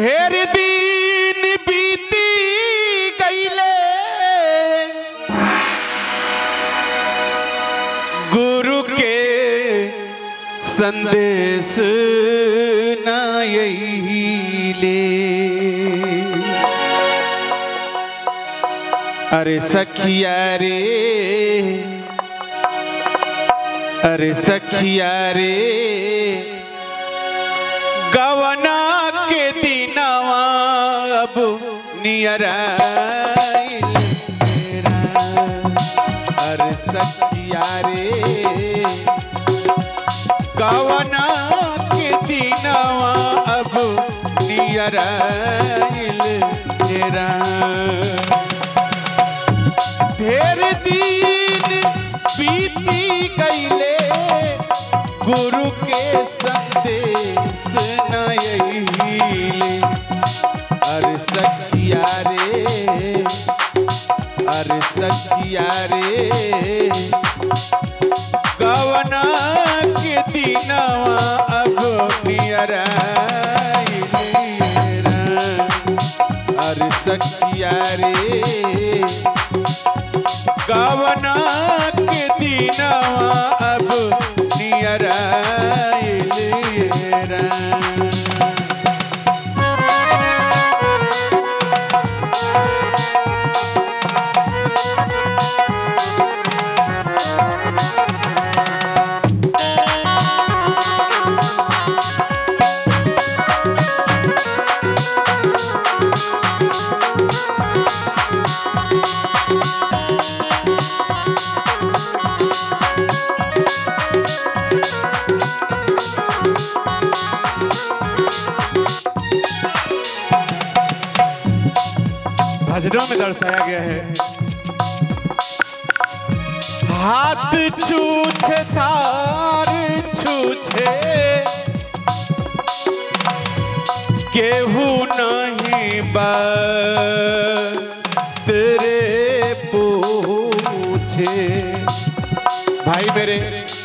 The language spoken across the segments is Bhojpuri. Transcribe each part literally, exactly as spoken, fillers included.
ढेर दिन बीती गईले गुरु के संदेश न यहीले। अरे सखिया रे अरे सखिया रे गवना के दिनवा अब नियर आइल। अरे सखिया रे गवना के दिनवा अब नियर आइल। ढेर दिन बीती गईले गुरु के संदेश न यहीले। अरे सखिया रे अरे सखिया रे गवना के दिनवा अब नियर आइले। अरे सखिया रे गवना के दिनवा अब नियर आइले। भजनों में दर्शाया गया है हाथ छूछे थार छूछे केहू नहीं बात तेरे पूछे। भाई मेरे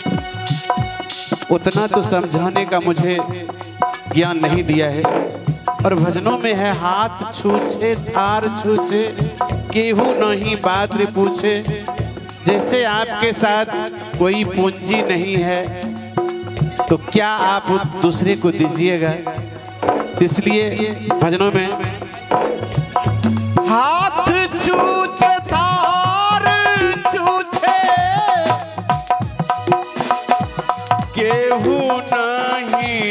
उतना तो समझाने का मुझे ज्ञान नहीं दिया है। और भजनों में है हाथ छूछे थार छूछे केहू नहीं बात रे पूछे। जैसे आपके साथ कोई पूंजी नहीं है तो क्या आप दूसरे को दीजिएगा। इसलिए भजनों में हाथ छूछे थार छूछे केहू नहीं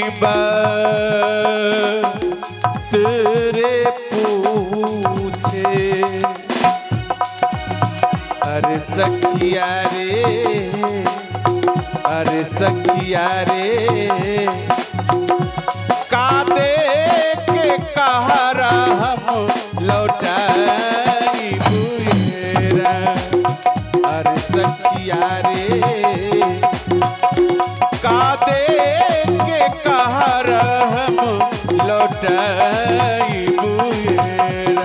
बात तेरे पूछे। अरे सखिया रे अरे सखिया रे का दे के कहारा हम लौटाई बुएरा। अरे सखिया रे का दे के कहारा हम लौटाई बुएरा।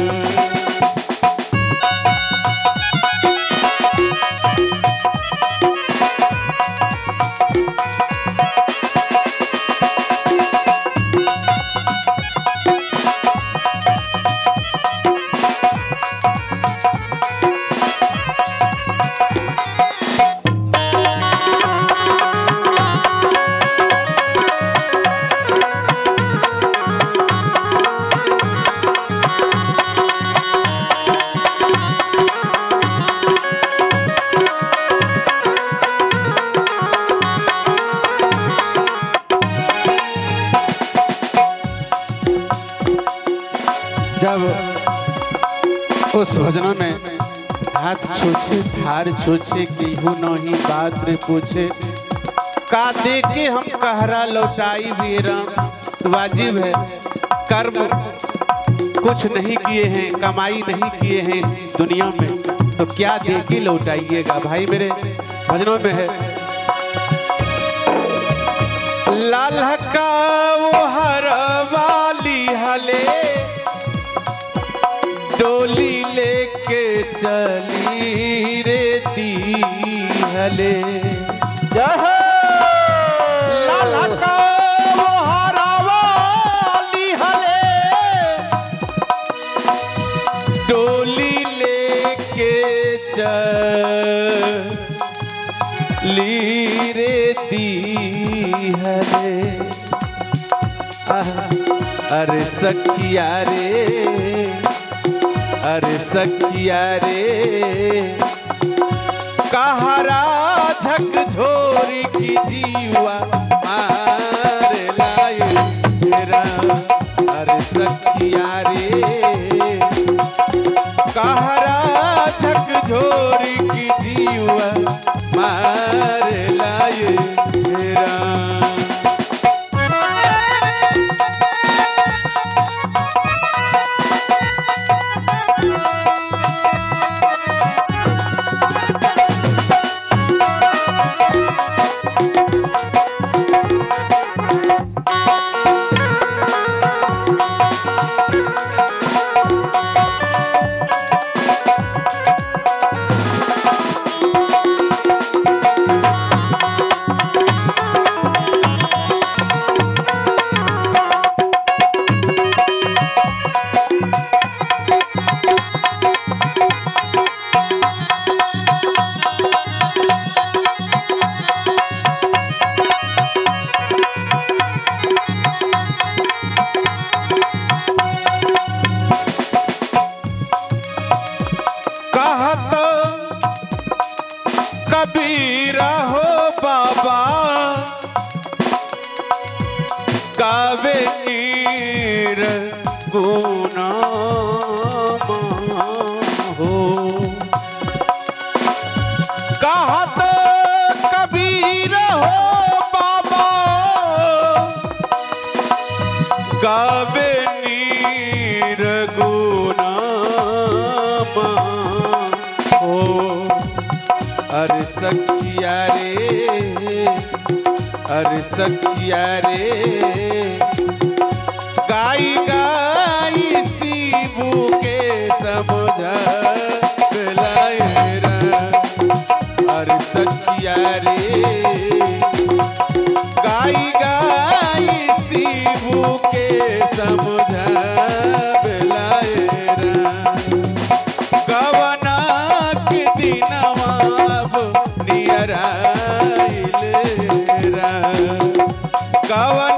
जब उस भजना में हाथ छूछे थार छूछे केहू नहीं बात रे पूछे का दे के हम कहरा लौटाई वीरा। वाजिब है कर्म कुछ नहीं किए हैं कमाई नहीं किए हैं इस दुनिया में तो क्या दे के लौटाइएगा। भाई मेरे भजनों में है लाल का वो हर वाली हले डोली लेके चली रे दी हले लाल का वो हर वाली हले अरे सखिया रे अरे सखिया रे कहरा झकझोरी की जीवा मार लाए तेरा। अरे सखिया रे कहरा झकझोरी की जीवा मार लाए तेरा। कबीरा हो बाबा गावे नीर गुना हो। कहा तो कबीरा हो बाबा गावे नीर गुना हो। अरे सखिया रे अरे सखिया रे गाई गाई सीबू के समझा लाए रा। अरे सखिया रे गाई गाई सीबू के समझा लाए रा। गवना के दिनवा नियरा कवन